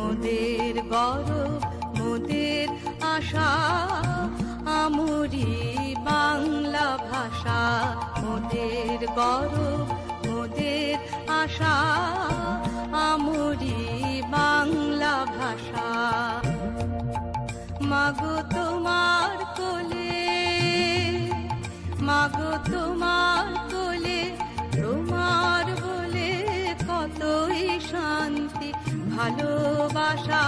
মোদের গৌরব মোদের আশা আমরি বাংলা ভাষা মোদের গৌরব মোদের আশা আমরি বাংলা ভাষা মাগো তোমার কোলে মাগো তোমার কোলে তোমার বলে কতই শান্তি ভালোবাসা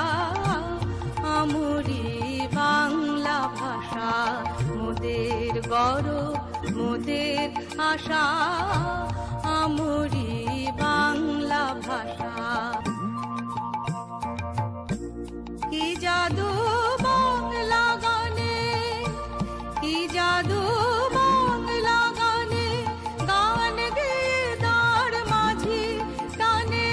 আমরি বাংলা ভাষা মোদের গৌরব মোদের আশা আমরি বাংলা ভাষা কি জাদু বাংলা গানে কি জাদু বাংলা গানে গান গেয়ে তার মাঝি টানে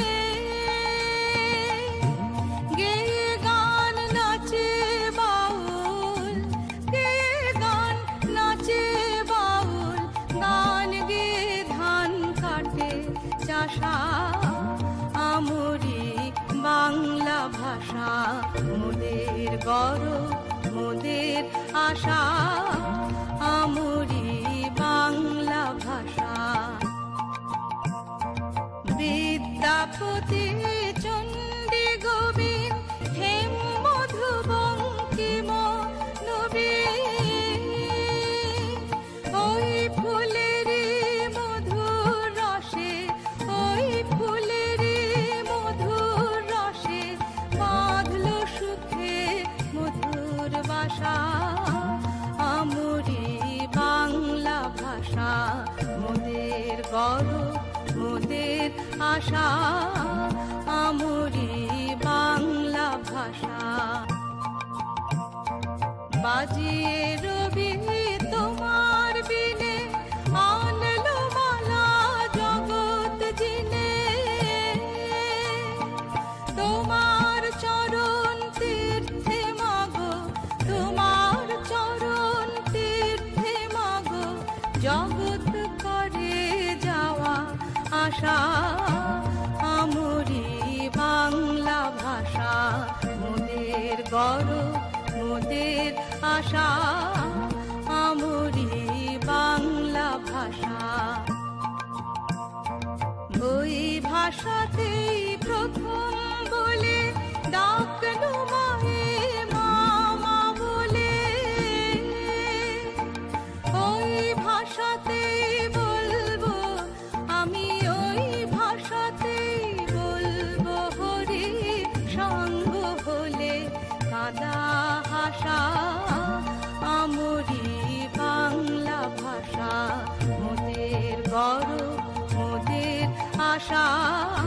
গেয়ে গান নাচে বাউল গেয়ে গান নাচে বাউল গান গেয়ে ধান কাটে চাষা আমরি বাংলা ভাষা মোদের গৌরব মোদের আশা আমরি বাংলা ভাষা বিদ্যাপতি চণ্ডী গোবিন্দ হেম মধু বঙ্কিম নবীন ওই ফুলেরই মধুর রসে ওই ফুলেরই মধুর রসে বাঁধলো সুখে মধুর বাসা আমরি বাংলা ভাষা মোদের গৌরব মোদের আশা আমরি বাংলা ভাষা বাজিয়ে রবি তোমার বিনে আনলো মালা জগৎ জিনে তোমার চরণ তীর্থে মাগো তোমার চরণ তীর্থে মাগো জগৎ করে যাওয়া আশা আমরি বাংলা ভাষা মোদের গৌরব মোদের আশা আমরি বাংলা ভাষা ওই ভাষাতেই প্রথম বলে ডাকলো মায়ে মামা বলে ওই ভাষাতেই বলবো আমি ওই ভাষাতেই বলবো হরি সঙ্গ হলে কাদা হাসা আমরি বাংলা ভাষা মোদের গৌরব মোদের আশা